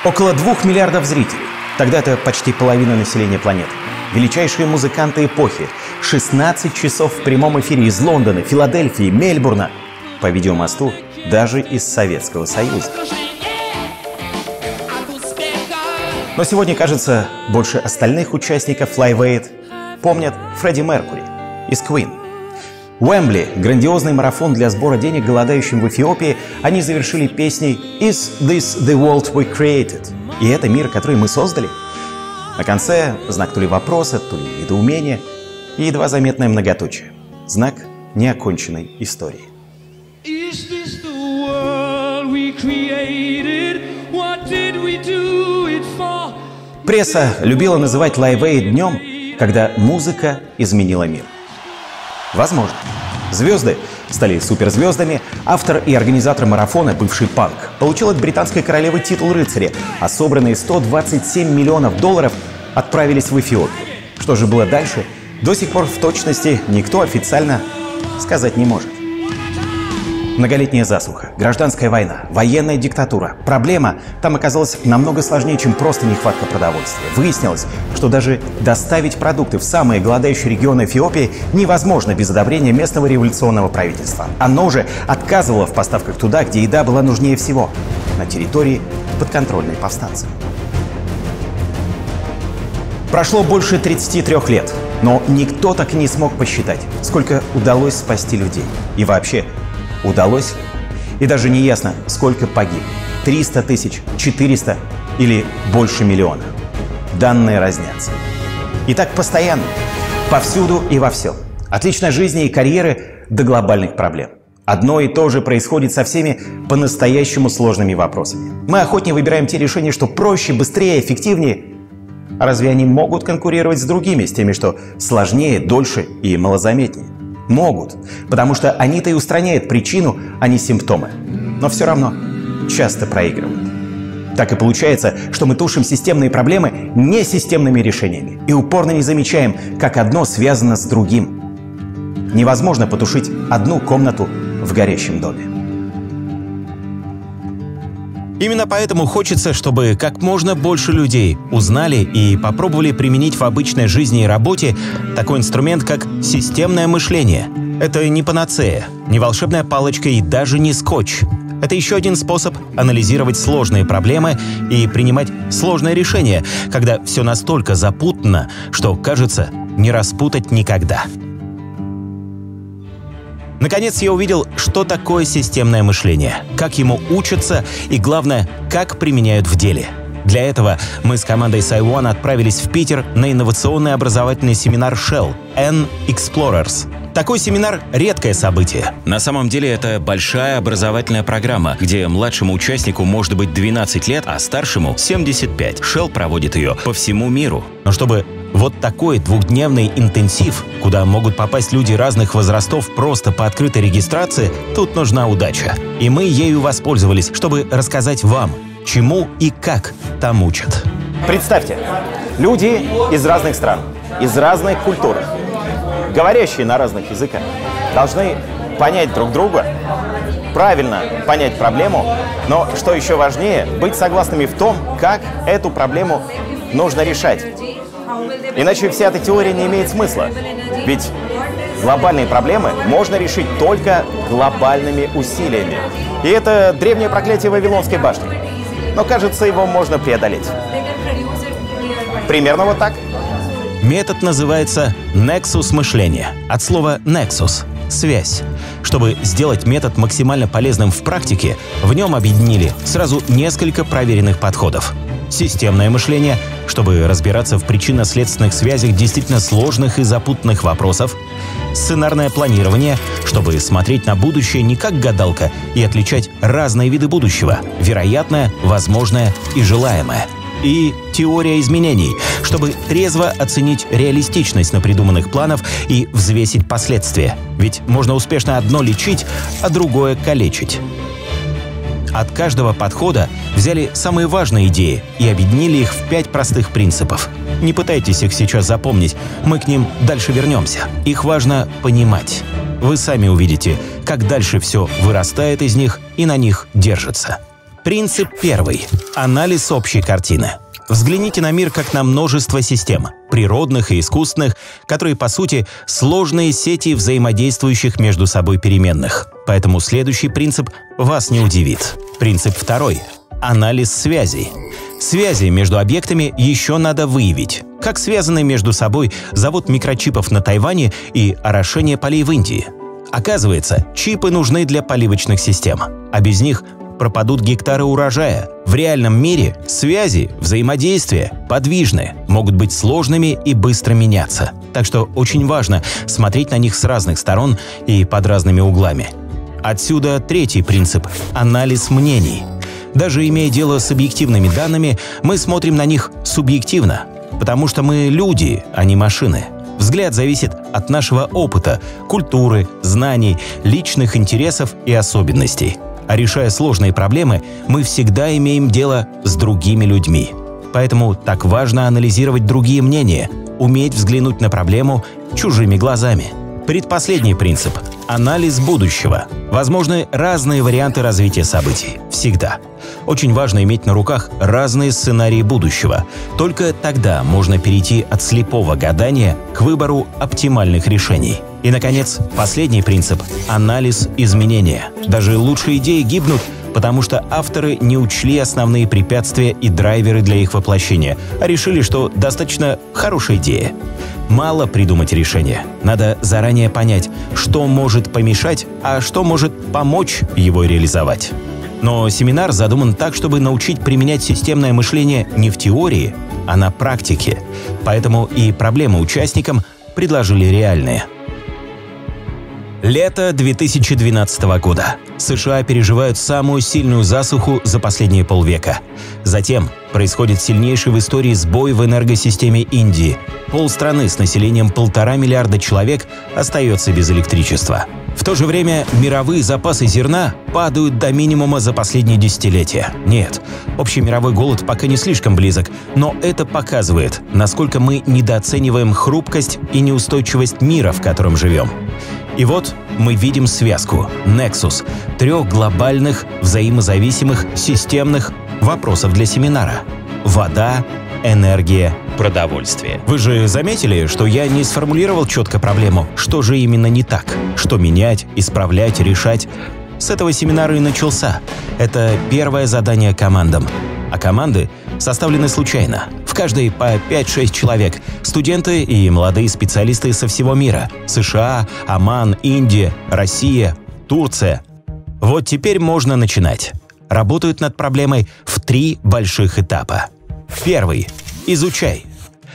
Около 2 миллиардов зрителей. Тогда это почти половина населения планеты. Величайшие музыканты эпохи. 16 часов в прямом эфире из Лондона, Филадельфии, Мельбурна. По видеомосту даже из Советского Союза. Но сегодня, кажется, больше остальных участников Live Aid помнят Фредди Меркьюри из Queen. Уэмбли, грандиозный марафон для сбора денег голодающим в Эфиопии, они завершили песней «Is this the world we created?» И это мир, который мы создали? На конце знак то ли вопроса, то ли недоумения и едва заметное многоточие. Знак неоконченной истории. Is this the world we created? What did we do it for? Пресса любила называть Live Aid днем, когда музыка изменила мир. Возможно. Звезды стали суперзвездами. Автор и организатор марафона, бывший панк, получил от британской королевы титул рыцаря, а собранные $127 миллионов отправились в Эфиопию. Что же было дальше, до сих пор в точности никто официально сказать не может. Многолетняя засуха, гражданская война, военная диктатура. Проблема там оказалась намного сложнее, чем просто нехватка продовольствия. Выяснилось, что даже доставить продукты в самые голодающие регионы Эфиопии невозможно без одобрения местного революционного правительства. Оно же отказывало в поставках туда, где еда была нужнее всего – на территории, подконтрольной повстанцам. Прошло больше 33 лет, но никто так и не смог посчитать, сколько удалось спасти людей. И вообще, удалось ли? И даже не ясно, сколько погиб. 300 тысяч, 400 или больше миллиона. Данные разнятся. И так постоянно. Повсюду и во всем. От личной жизни и карьеры до глобальных проблем. Одно и то же происходит со всеми по-настоящему сложными вопросами. Мы охотнее выбираем те решения, что проще, быстрее, эффективнее. А разве они могут конкурировать с другими, с теми, что сложнее, дольше и малозаметнее? Могут, потому что они-то и устраняют причину, а не симптомы. Но все равно часто проигрывают. Так и получается, что мы тушим системные проблемы несистемными решениями и упорно не замечаем, как одно связано с другим. Невозможно потушить одну комнату в горящем доме. Именно поэтому хочется, чтобы как можно больше людей узнали и попробовали применить в обычной жизни и работе такой инструмент, как системное мышление. Это не панацея, не волшебная палочка и даже не скотч. Это еще один способ анализировать сложные проблемы и принимать сложные решения, когда все настолько запутанно, что, кажется, не распутать никогда. Наконец я увидел, что такое системное мышление, как ему учатся и, главное, как применяют в деле. Для этого мы с командой SciOne отправились в Питер на инновационный образовательный семинар Shell N-Explorers. Такой семинар – редкое событие. На самом деле это большая образовательная программа, где младшему участнику может быть 12 лет, а старшему – 75. Shell проводит ее по всему миру. Но чтобы вот такой двухдневный интенсив, куда могут попасть люди разных возрастов просто по открытой регистрации, тут нужна удача. И мы ею воспользовались, чтобы рассказать вам, чему и как там учат. Представьте, люди из разных стран, из разных культур, говорящие на разных языках, должны понять друг друга, правильно понять проблему, но, что еще важнее, быть согласными в том, как эту проблему нужно решать. Иначе вся эта теория не имеет смысла. Ведь глобальные проблемы можно решить только глобальными усилиями. И это древнее проклятие Вавилонской башни. Но, кажется, его можно преодолеть. Примерно вот так. Метод называется «Nexus мышления», от слова «nexus» — «связь». Чтобы сделать метод максимально полезным в практике, в нем объединили сразу несколько проверенных подходов. Системное мышление, чтобы разбираться в причинно-следственных связях действительно сложных и запутанных вопросов. Сценарное планирование, чтобы смотреть на будущее не как гадалка и отличать разные виды будущего — вероятное, возможное и желаемое. И теория изменений, чтобы трезво оценить реалистичность напридуманных планов и взвесить последствия. Ведь можно успешно одно лечить, а другое калечить. От каждого подхода взяли самые важные идеи и объединили их в 5 простых принципов. Не пытайтесь их сейчас запомнить, мы к ним дальше вернемся. Их важно понимать. Вы сами увидите, как дальше все вырастает из них и на них держится. Принцип первый. Анализ общей картины. Взгляните на мир как на множество систем, природных и искусственных, которые, по сути, сложные сети взаимодействующих между собой переменных. Поэтому следующий принцип вас не удивит. Принцип второй. Анализ связей. Связи между объектами еще надо выявить. Как связаны между собой завод микрочипов на Тайване и орошение полей в Индии? Оказывается, чипы нужны для поливочных систем, а без них пропадут гектары урожая. В реальном мире связи, взаимодействия подвижны, могут быть сложными и быстро меняться. Так что очень важно смотреть на них с разных сторон и под разными углами. Отсюда третий принцип – анализ мнений. Даже имея дело с объективными данными, мы смотрим на них субъективно, потому что мы люди, а не машины. Взгляд зависит от нашего опыта, культуры, знаний, личных интересов и особенностей. А решая сложные проблемы, мы всегда имеем дело с другими людьми. Поэтому так важно анализировать другие мнения, уметь взглянуть на проблему чужими глазами. Предпоследний принцип – анализ будущего. Возможны разные варианты развития событий. Всегда. Очень важно иметь на руках разные сценарии будущего. Только тогда можно перейти от слепого гадания к выбору оптимальных решений. И, наконец, последний принцип – анализ изменения. Даже лучшие идеи гибнут, потому что авторы не учли основные препятствия и драйверы для их воплощения, а решили, что достаточно хорошая идея. Мало придумать решение. Надо заранее понять, что может помешать, а что может помочь его реализовать. Но семинар задуман так, чтобы научить применять системное мышление не в теории, а на практике. Поэтому и проблемы участникам предложили реальные. Лето 2012 года. США переживают самую сильную засуху за последние полвека. Затем происходит сильнейший в истории сбой в энергосистеме Индии. Полстраны с населением 1,5 миллиарда человек остается без электричества. В то же время мировые запасы зерна падают до минимума за последние десятилетия. Нет, общий мировой голод пока не слишком близок, но это показывает, насколько мы недооцениваем хрупкость и неустойчивость мира, в котором живем. И вот мы видим связку, нексус, 3 глобальных, взаимозависимых, системных вопросов для семинара. Вода, энергия, продовольствие. Вы же заметили, что я не сформулировал четко проблему, что же именно не так, что менять, исправлять, решать. С этого семинара и начался. Это первое задание командам. А команды составлены случайно. В каждой по 5-6 человек. Студенты и молодые специалисты со всего мира. США, Оман, Индия, Россия, Турция. Вот теперь можно начинать. Работают над проблемой в 3 больших этапа. Первый. Изучай.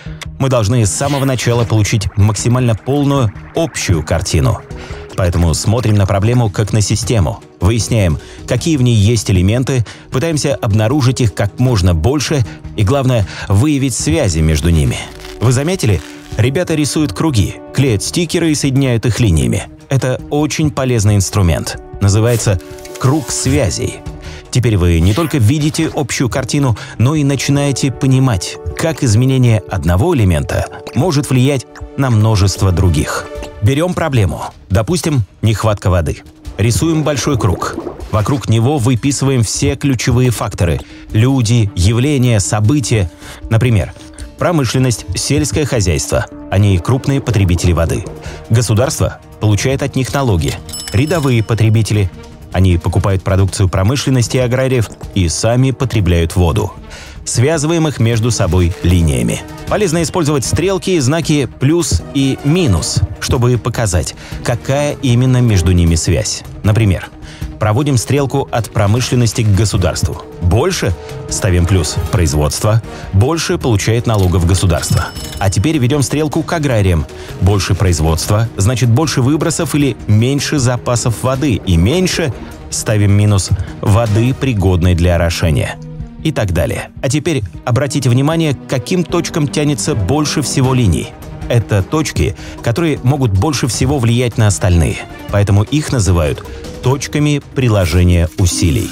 Мы должны с самого начала получить максимально полную, общую картину. Поэтому смотрим на проблему как на систему. Выясняем, какие в ней есть элементы, пытаемся обнаружить их как можно больше и, главное, выявить связи между ними. Вы заметили? Ребята рисуют круги, клеят стикеры и соединяют их линиями. Это очень полезный инструмент. Называется «круг связей». Теперь вы не только видите общую картину, но и начинаете понимать, как изменение одного элемента может влиять на множество других. Берем проблему. Допустим, нехватка воды. Рисуем большой круг. Вокруг него выписываем все ключевые факторы – люди, явления, события. Например, промышленность, сельское хозяйство. Они крупные потребители воды. Государство получает от них налоги. Рядовые потребители. Они покупают продукцию промышленности и аграриев и сами потребляют воду. Связываем их между собой линиями. Полезно использовать стрелки и знаки плюс и минус, чтобы показать, какая именно между ними связь. Например, проводим стрелку от промышленности к государству. Больше – ставим плюс – производство, больше получает налогов государство. А теперь ведем стрелку к аграриям. Больше производства – значит больше выбросов или меньше запасов воды, и меньше – ставим минус – воды, пригодной для орошения. И так далее. А теперь обратите внимание, к каким точкам тянется больше всего линий. Это точки, которые могут больше всего влиять на остальные. Поэтому их называют точками приложения усилий.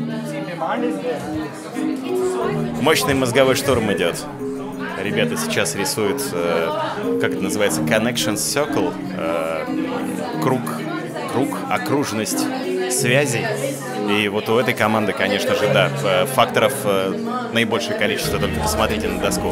Мощный мозговой штурм идет. Ребята сейчас рисуют, как это называется, connection circle, круг, окружность связей. И вот у этой команды, конечно же, да, факторов наибольшее количество, только посмотрите на доску.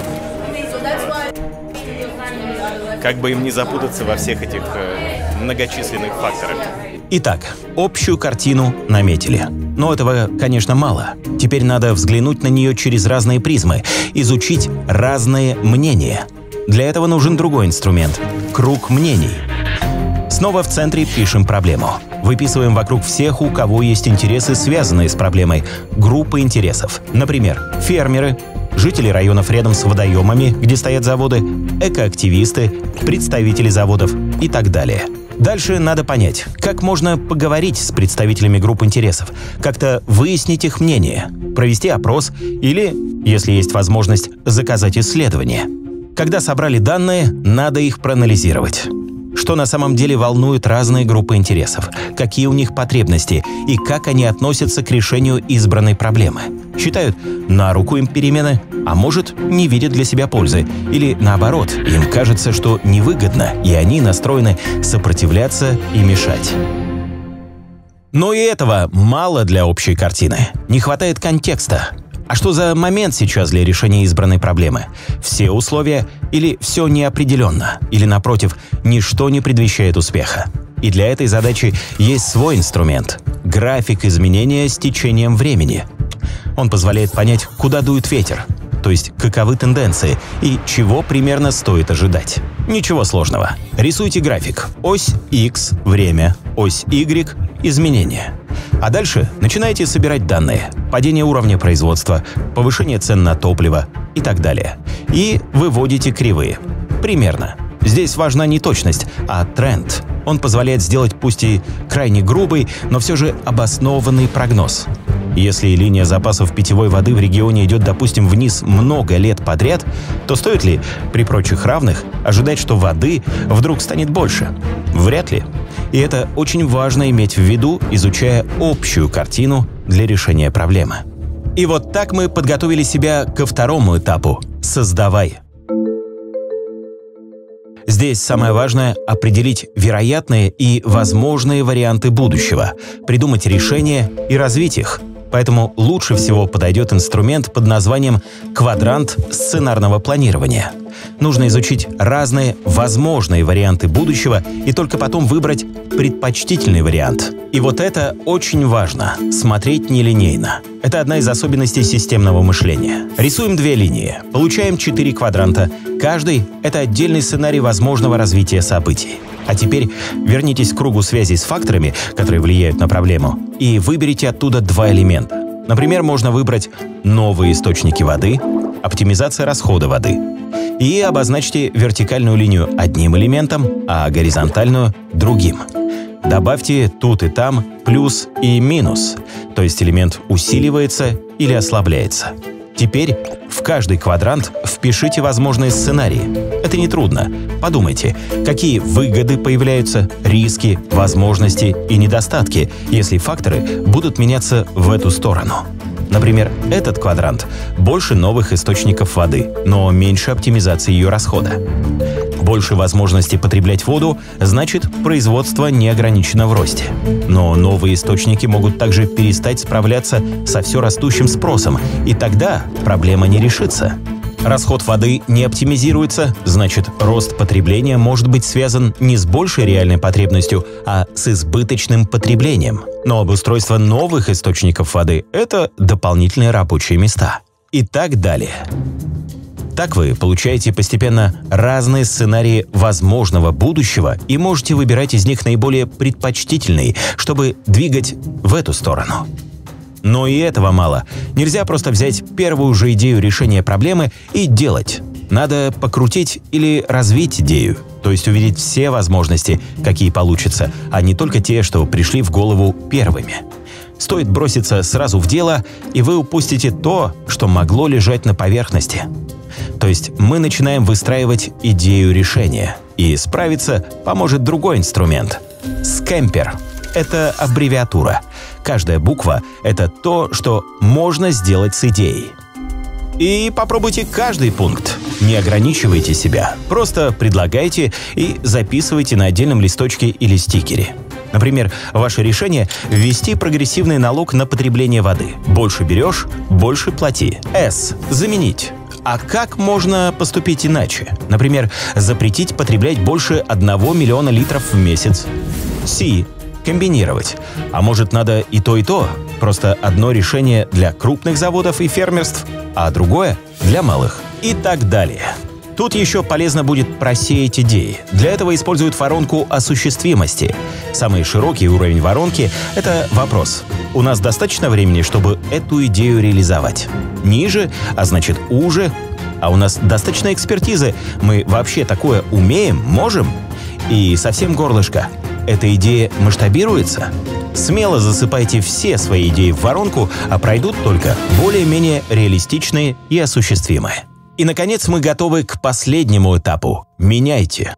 Как бы им не запутаться во всех этих многочисленных факторах. Итак, общую картину наметили. Но этого, конечно, мало. Теперь надо взглянуть на нее через разные призмы, изучить разные мнения. Для этого нужен другой инструмент – круг мнений. Снова в центре пишем проблему. Выписываем вокруг всех, у кого есть интересы, связанные с проблемой, группы интересов. Например, фермеры, жители районов рядом с водоемами, где стоят заводы, экоактивисты, представители заводов и так далее. Дальше надо понять, как можно поговорить с представителями групп интересов, как-то выяснить их мнение, провести опрос или, если есть возможность, заказать исследование. Когда собрали данные, надо их проанализировать. Что на самом деле волнует разные группы интересов, какие у них потребности и как они относятся к решению избранной проблемы. Считают на руку им перемены, а может, не видят для себя пользы. Или наоборот, им кажется, что невыгодно, и они настроены сопротивляться и мешать. Но и этого мало для общей картины. Не хватает контекста. А что за момент сейчас для решения избранной проблемы? Все условия или все неопределенно? Или, напротив, ничто не предвещает успеха? И для этой задачи есть свой инструмент – график изменения с течением времени. Он позволяет понять, куда дует ветер, то есть каковы тенденции и чего примерно стоит ожидать. Ничего сложного. Рисуйте график. Ось X – время, ось Y – изменения. А дальше начинаете собирать данные. Падение уровня производства, повышение цен на топливо и так далее. И выводите кривые. Примерно. Здесь важна не точность, а тренд. Он позволяет сделать пусть и крайне грубый, но все же обоснованный прогноз. Если линия запасов питьевой воды в регионе идет, допустим, вниз много лет подряд, то стоит ли, при прочих равных, ожидать, что воды вдруг станет больше? Вряд ли. И это очень важно иметь в виду, изучая общую картину для решения проблемы. И вот так мы подготовили себя ко второму этапу – «Создавай». Здесь самое важное – определить вероятные и возможные варианты будущего, придумать решения и развить их. Поэтому лучше всего подойдет инструмент под названием «Квадрант сценарного планирования». Нужно изучить разные возможные варианты будущего и только потом выбрать предпочтительный вариант. И вот это очень важно – смотреть нелинейно. Это одна из особенностей системного мышления. Рисуем две линии, получаем 4 квадранта. Каждый – это отдельный сценарий возможного развития событий. А теперь вернитесь к кругу связей с факторами, которые влияют на проблему, и выберите оттуда 2 элемента. Например, можно выбрать новые источники воды, оптимизация расхода воды. И обозначьте вертикальную линию одним элементом, а горизонтальную – другим. Добавьте тут и там плюс и минус, то есть элемент усиливается или ослабляется. Теперь в каждый квадрант впишите возможные сценарии. Это нетрудно. Подумайте, какие выгоды появляются, риски, возможности и недостатки, если факторы будут меняться в эту сторону. Например, этот квадрант – больше новых источников воды, но меньше оптимизации ее расхода. Больше возможности потреблять воду – значит, производство не ограничено в росте. Но новые источники могут также перестать справляться со все растущим спросом, и тогда проблема не решится. Расход воды не оптимизируется, значит, рост потребления может быть связан не с большей реальной потребностью, а с избыточным потреблением. Но обустройство новых источников воды – это дополнительные рабочие места. И так далее. Так вы получаете постепенно разные сценарии возможного будущего и можете выбирать из них наиболее предпочтительный, чтобы двигать в эту сторону. Но и этого мало. Нельзя просто взять первую же идею решения проблемы и делать. Надо покрутить или развить идею, то есть увидеть все возможности, какие получатся, а не только те, что пришли в голову первыми. Стоит броситься сразу в дело, и вы упустите то, что могло лежать на поверхности. То есть мы начинаем выстраивать идею решения, и справиться поможет другой инструмент – Скэмпер. Это аббревиатура. Каждая буква – это то, что можно сделать с идеей. И попробуйте каждый пункт. Не ограничивайте себя. Просто предлагайте и записывайте на отдельном листочке или стикере. Например, ваше решение – ввести прогрессивный налог на потребление воды. Больше берешь – больше плати. С. Заменить. А как можно поступить иначе? Например, запретить потреблять больше 1 миллиона литров в месяц. С. Комбинировать. А может, надо и то, просто одно решение для крупных заводов и фермерств, а другое для малых. И так далее. Тут еще полезно будет просеять идеи. Для этого используют воронку осуществимости. Самый широкий уровень воронки – это вопрос: у нас достаточно времени, чтобы эту идею реализовать? Ниже, а значит уже, а у нас достаточно экспертизы, мы вообще такое умеем, можем? И совсем горлышко: эта идея масштабируется? Смело засыпайте все свои идеи в воронку, а пройдут только более-менее реалистичные и осуществимые. И, наконец, мы готовы к последнему этапу – меняйте.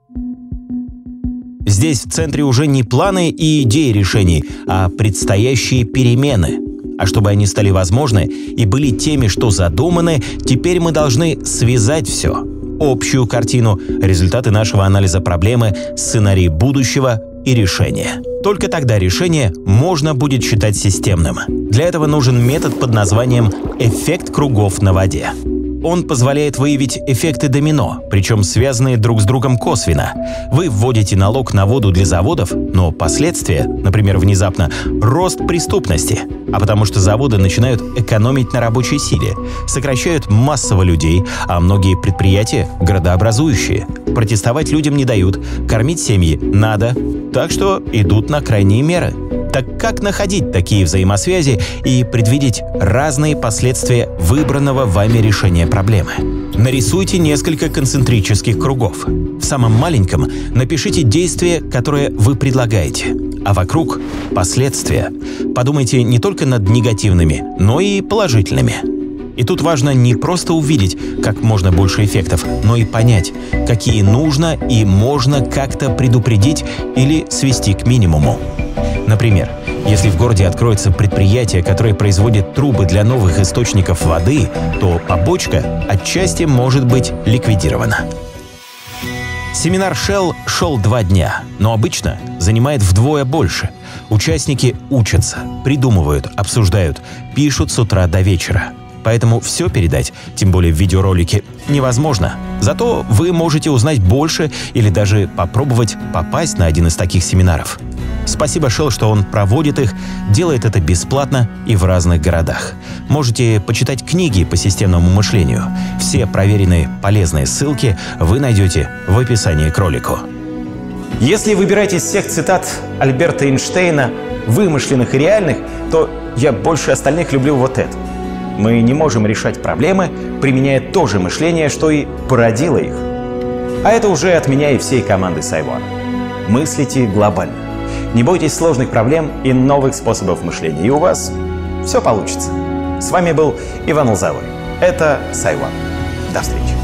Здесь в центре уже не планы и идеи решений, а предстоящие перемены. А чтобы они стали возможны и были теми, что задуманы, теперь мы должны связать все. Общую картину, результаты нашего анализа проблемы, сценарий будущего и решения. Только тогда решение можно будет считать системным. Для этого нужен метод под названием «эффект кругов на воде». Он позволяет выявить эффекты домино, причем связанные друг с другом косвенно. Вы вводите налог на воду для заводов, но последствия, например, внезапно рост преступности, а потому что заводы начинают экономить на рабочей силе, сокращают массово людей, а многие предприятия – градообразующие. Протестовать людям не дают, кормить семьи надо, так что идут на крайние меры. Так как находить такие взаимосвязи и предвидеть разные последствия выбранного вами решения проблемы? Нарисуйте несколько концентрических кругов. В самом маленьком напишите действия, которые вы предлагаете, а вокруг – последствия. Подумайте не только над негативными, но и положительными. И тут важно не просто увидеть как можно больше эффектов, но и понять, какие нужно и можно как-то предупредить или свести к минимуму. Например, если в городе откроется предприятие, которое производит трубы для новых источников воды, то побочка отчасти может быть ликвидирована. Семинар Shell шел 2 дня, но обычно занимает вдвое больше. Участники учатся, придумывают, обсуждают, пишут с утра до вечера. Поэтому все передать, тем более в видеоролике, невозможно. Зато вы можете узнать больше или даже попробовать попасть на один из таких семинаров. Спасибо Shell, что он проводит их, делает это бесплатно и в разных городах. Можете почитать книги по системному мышлению. Все проверенные полезные ссылки вы найдете в описании к ролику. Если выбирать из всех цитат Альберта Эйнштейна, вымышленных и реальных, то я больше остальных люблю вот это. Мы не можем решать проблемы, применяя то же мышление, что и породило их. А это уже от меня и всей команды Сайвана. Мыслите глобально. Не бойтесь сложных проблем и новых способов мышления, и у вас все получится. С вами был Иван Лозовой. Это Сайван. До встречи.